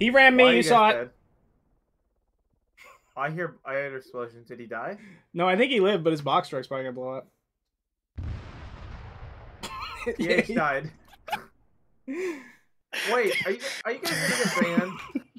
He ran me. You saw it. Dead? I heard explosions. Did he die? No, I think he lived, but his box truck's probably gonna blow up. PH died. Wait, are you guys gonna get banned?